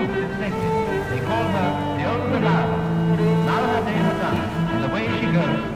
truth is sacred. They call her the old Lalala. Now her days are done, and away she goes.